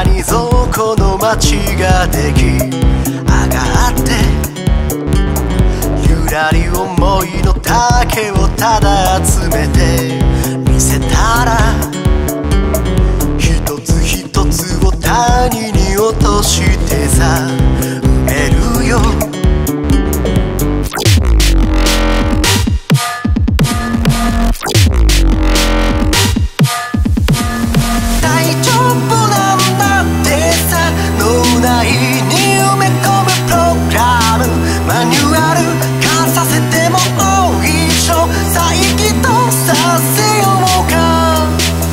谷底の町ができ上がって、ゆらり思いの竹をただ集めて見せたら、一つ一つを谷に落としてさ埋めるよ。大丈夫なんだってさ、脳内に埋め込むプログラム、マニュアル化させても一緒、再起動させようか。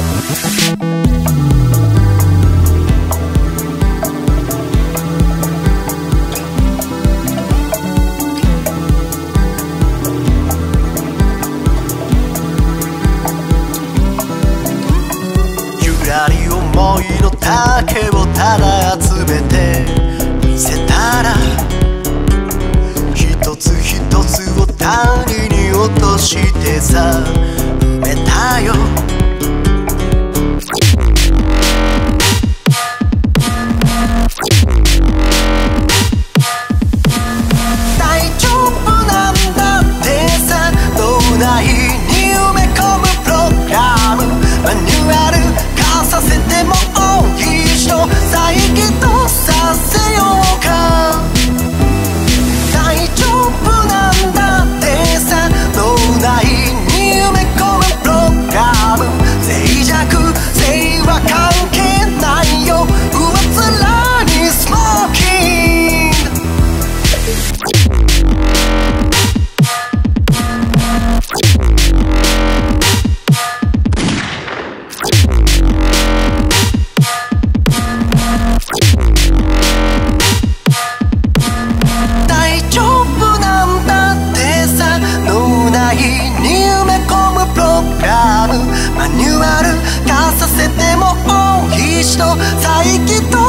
ゆらり思いの竹をただ集めて見せたら、一つ一つを谷に落としてさ埋めたよ。大丈夫なんだってさ、脳内に埋め込むプログラム、マニュアル化させても一緒、再起動させようか。大丈夫なんだってさ、脳内に埋め込むプログラム、静寂静は関係ないよ、上っ面にスモーキング。大丈夫なんだってさ、脳内に埋め込むプログラム、マニュアル化させても一緒、再起動